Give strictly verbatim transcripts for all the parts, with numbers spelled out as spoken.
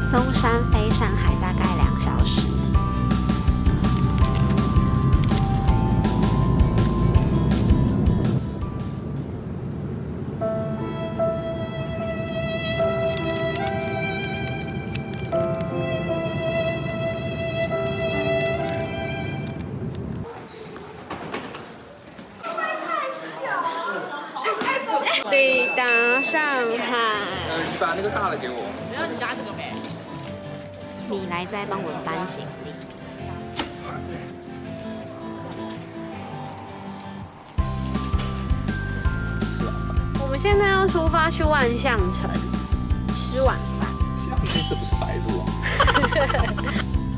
松山飞上海大概两小时。抵达上海。 呃，你把那个大的给我。 没有，你加这个呗。 米莱在帮我们搬行李。我们现在要出发去万象城吃晚饭。 相信这不是白鹿啊。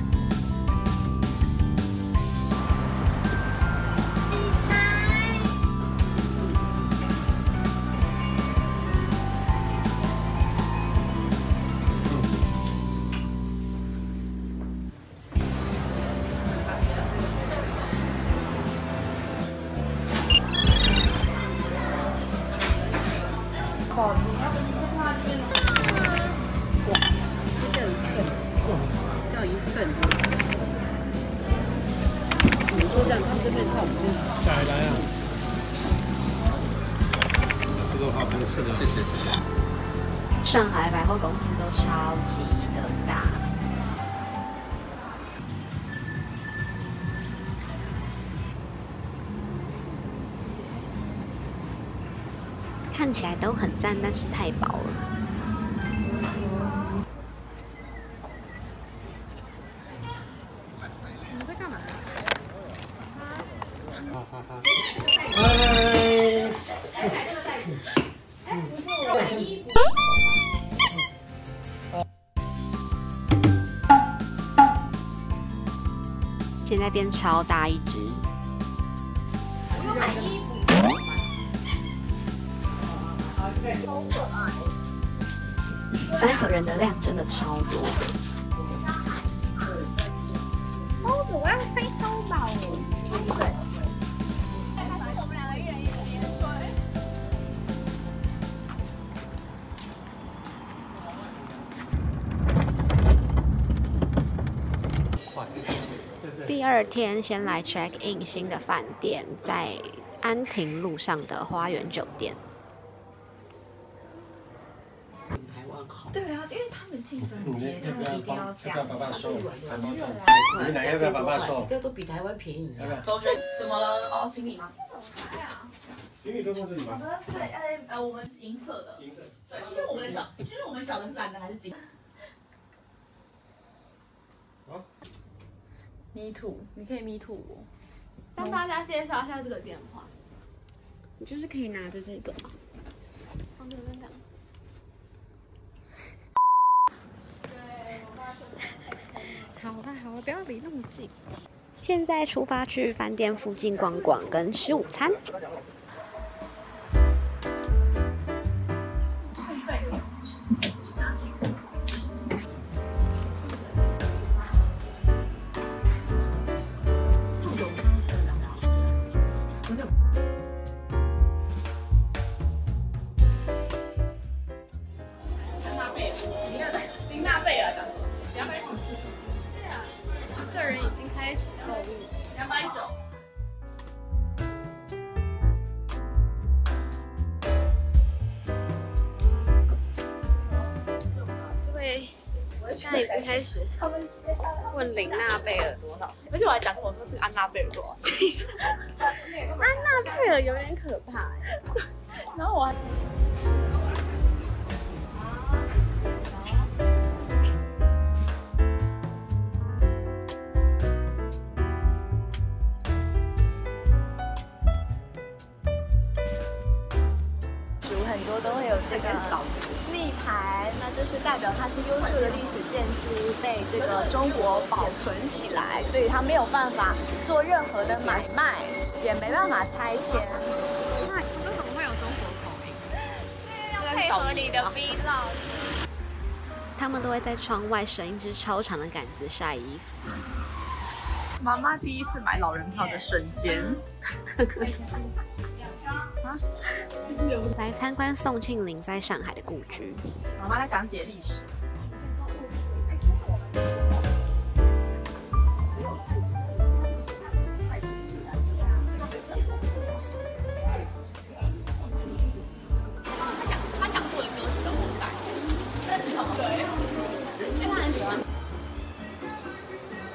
叫一份。你说这样，他们这边差不多。 下来来啊！这个好好吃的， 谢谢谢谢。 上海百货公司都超级的大。看起来都很赞，但是太薄了。 你们在干嘛？ 哈哈哈！ 现在变超大一只。 我有买衣服。超可爱！ 三个人的量真的超多。 包子，我要塞超饱哦。对。还是我们两个一人一边对。第二天先来 check in 新的饭店，在安亭路上的花园酒店。 对啊，因为他们竞争节，他们一定要这样。 你们俩要不要把爸收？ 这都比台湾便宜啊。 周轩，怎么了？哦，行李吗？ 哎呀， 行李都放这里吗？ 对，哎，呃，我们银色的。银色。对，其实我们的小，其实我们小的是蓝的还是金？ 啊 Me too， 你可以 Me too 我。帮大家介绍一下这个电话。 你就是可以拿着这个嘛。 放这边讲。 好了好了，不要离那么近。现在出发去饭店附近逛逛，跟吃午餐。 林娜贝尔讲什么？两百九十。对啊，客人已经开始购物。两百九。这位现在已经开始问林娜贝尔多少钱，而且我还讲跟我说这个安娜贝尔多少钱。安娜贝尔有点可怕哎。然后我还。 很多都会有这个立牌，那就是代表它是优秀的历史建筑，被这个中国保存起来，所以它没有办法做任何的买卖，也没办法拆迁。 那这怎么会有中国口音？ 要配合你的 vlog。 他们都会在窗外伸一支超长的杆子晒衣服。 妈妈第一次买老人票的瞬间。 来参观宋庆龄在上海的故居。 妈妈在讲解历史。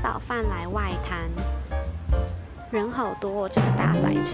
饱饭来外滩，人好多哦，这个大塞车。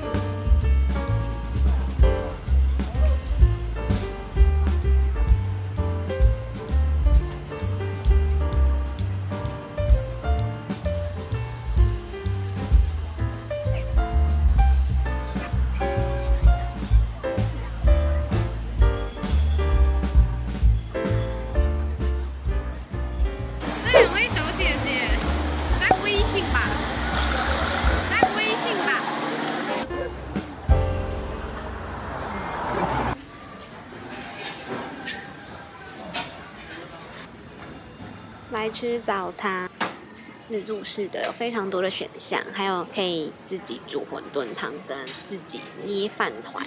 来吃早餐，自助式的有非常多的选项，还有可以自己煮馄饨汤跟自己捏饭团。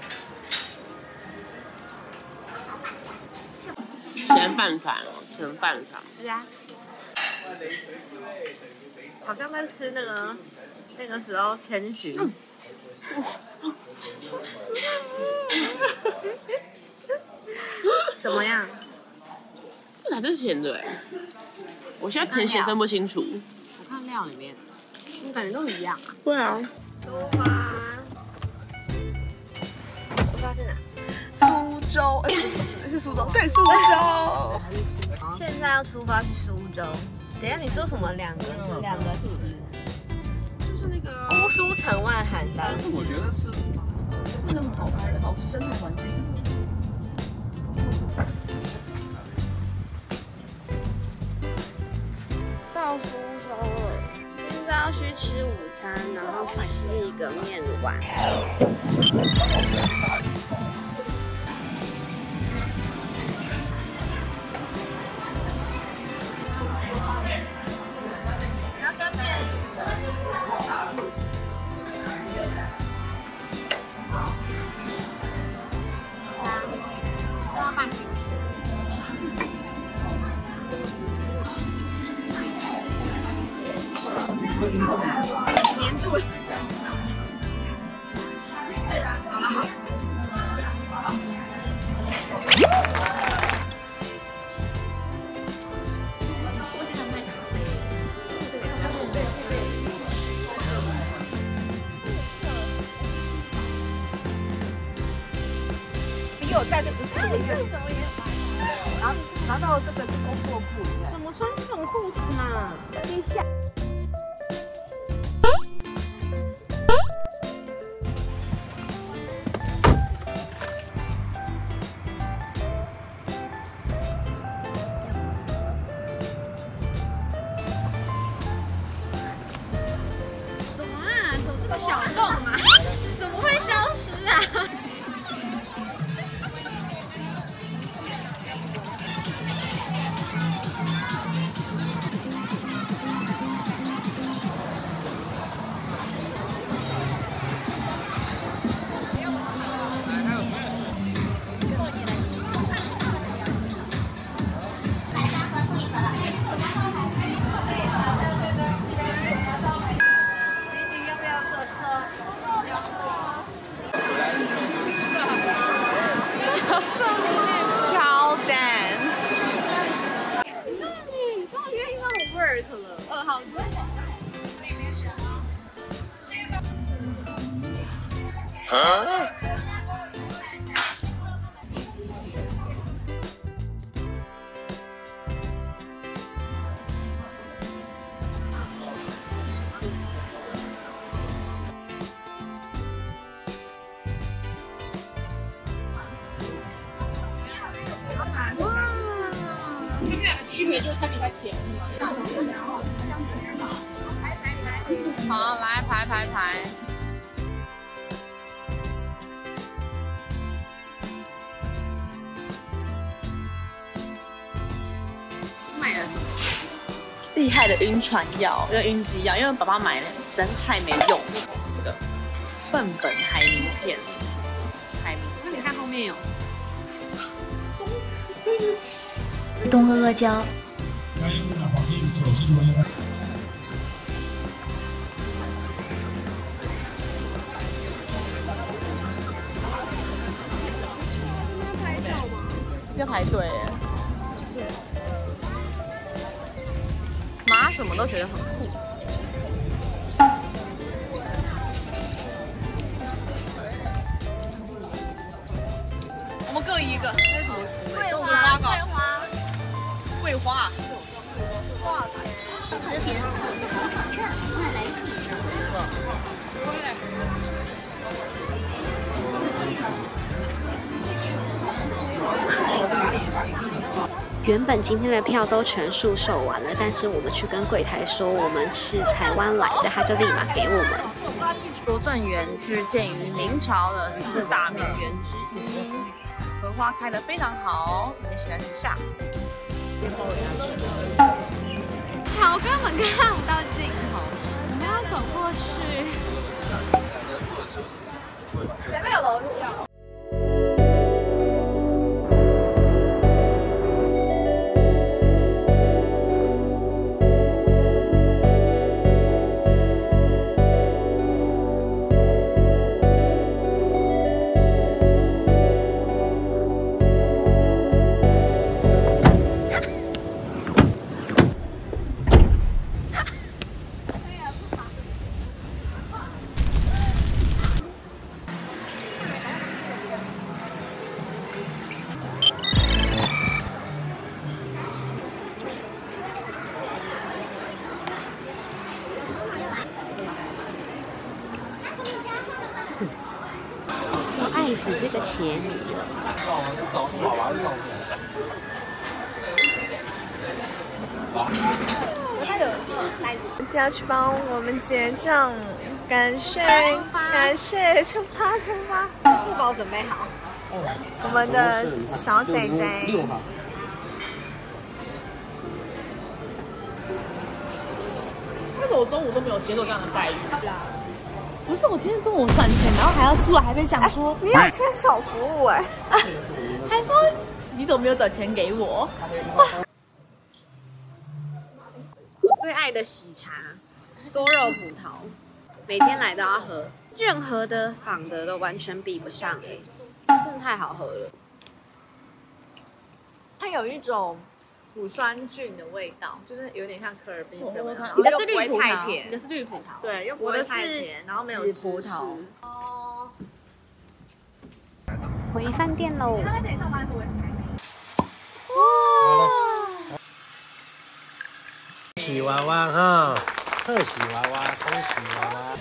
咸饭团哦，咸饭团。 是啊。好像在吃那个那个时候千寻。嗯怎么样？ 这还是咸的哎，我现在甜咸分不清楚。 我看料里面，我感觉都一样啊。 对啊。 出发。出发去哪？ 苏州，哎、欸，不是，是苏州，对，苏州。 现在要出发去苏州。等一下，你说什么？两个两个词？就是那个姑苏城外寒山寺。我觉得是，真的很好拍的，保持生态环境。到苏州了，现在要去吃午餐，然后去吃一个面碗。黏住了。好了好了。 你给我带这不是这个，你看，然后拿到这个是工作裤， 怎么穿这种裤子嘛？ 等一下。 小洞啊，怎么会消失啊？二号机。啊？哇！他们俩的区别就是它比它甜，是吗？好，来排排排。买了什么？ 厉害的晕船药跟晕机药，因为爸爸买了实在是太没用了。这个笨本海绵片，海绵。 那你看后面有。 东阿阿胶。 要排队耶。 麻什么都觉得很酷。我们各一个，那是什么？ 桂花，桂花， 桂花， 多少钱？ 和钱，二十块来一瓶。 原本今天的票都全数售完了，但是我们去跟柜台说我们是台湾来的，他就立马给我们。 拙政园是建于明朝的四大名园之一，荷花开得非常好，因为现在是夏季。 桥根本看不到尽头，我们要走过去。 前面有楼梯。 我爱死这个茄米了。 大家去帮我们结账，感谢感谢，出发出发！ 支付宝准备好。 我们的小仔仔。 为什么我中午都没有接受这样的待遇？不是，我今天中午赚钱，然后还要出来，还被讲说、 欸、你有牵手服务哎、欸， 还说你怎么没有转钱给我？ 我最爱的喜茶，多肉葡萄，每天来都要喝，任何的仿的都完全比不上哎、欸，真的太好喝了。 它有一种乳酸菌的味道，就是有点像科尔必斯的味道。 你的是绿葡萄， 太甜， 你的是绿葡萄， 对，又不会太甜，然后没有葡萄。 哦。 回饭店喽。 他在这里上班会不会很开心？ 哇！喜娃娃哈，贺喜娃娃，恭喜娃娃。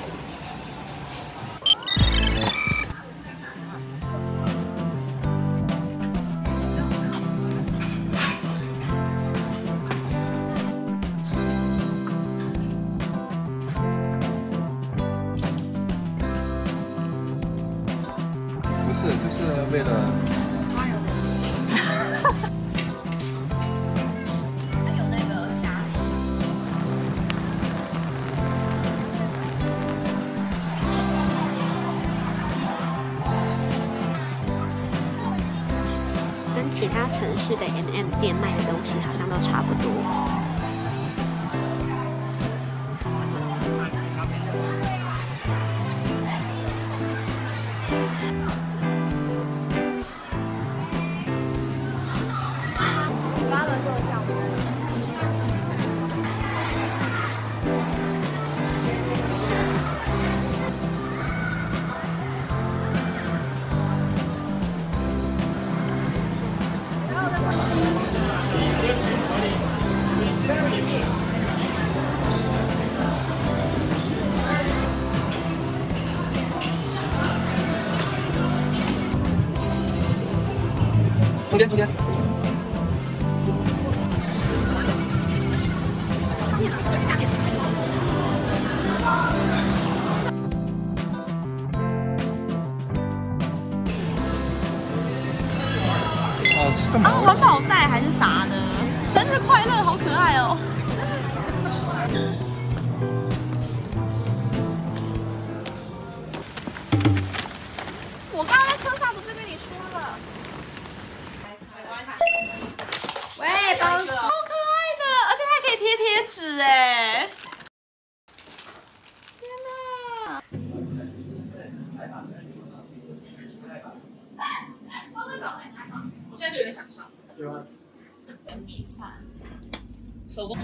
不是，就是为了。 有那个虾。 跟其他城市的 M M 店卖的东西好像都差不多。 中间中间。哦，是干嘛？ 啊，环保袋还是啥的？生日快乐，好可爱哦！ 我刚刚在车上不是跟你说了？ 喂，包好可爱的，而且它还可以贴贴纸哎！天哪！我现在就有点想上。 有啊。 手工。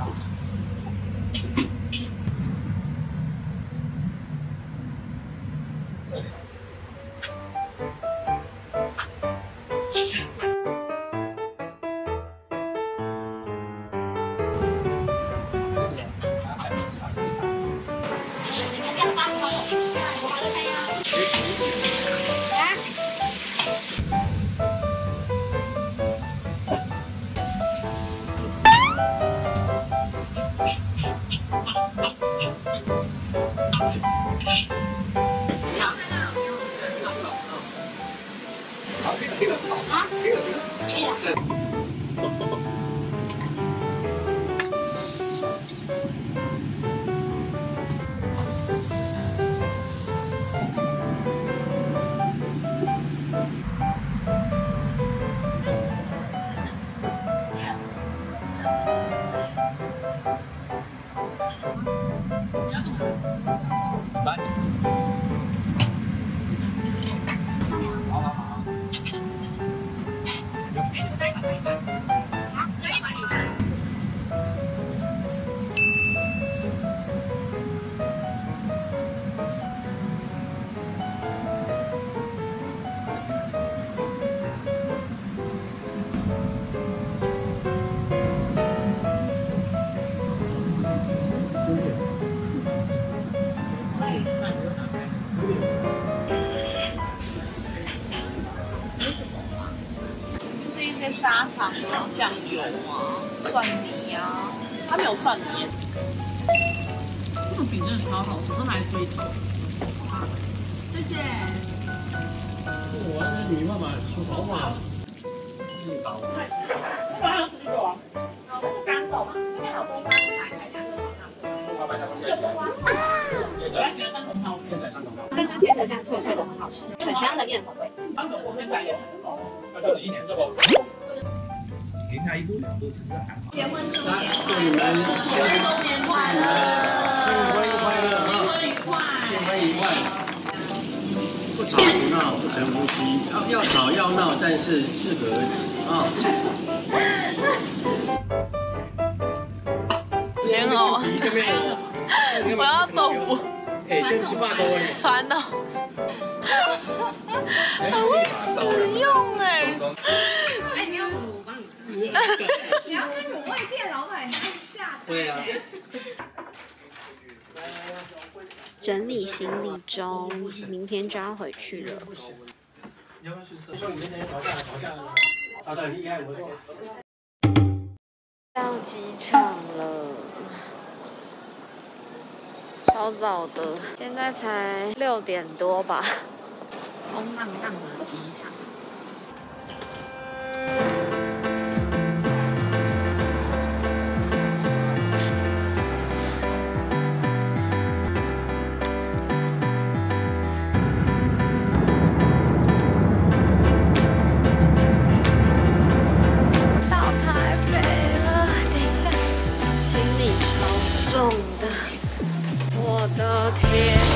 砂糖啊、酱油啊、蒜泥啊，它没有蒜泥耶。这个饼真的超好吃，都拿来追头。谢谢。 我是你妈妈出头嘛。 绿豆。这还有四季豆啊？哦，那是干豆嘛？这边还有冬瓜、白菜、两个好看。冬瓜、白菜、冬瓜。我要觉得三茼蒿，现在三茼蒿。 刚刚煎的这样脆脆的，很好吃，很香的面粉味。 三茼蒿现在也很高。 要到了一年之后。停下一度两度，其实还好。 结婚周年， 祝你们结婚周年快乐， 新婚快乐， 新婚愉快， 新婚愉快。不吵不闹，不成夫妻。要要吵要闹，但是适可而止啊。 莲藕，我要豆腐。 哎，这几把刀呢？ 传的。很会使用哎。 哎，你要什么？我帮你。你要跟我外店老板下。 对呀。 整理行李中，明天就要回去了。 你要不要去厕所？你说你那天吵架吵架吵得很厉害，我说。 到机场了，超早的，现在才六点多吧。空荡荡的机场。重的，我的天！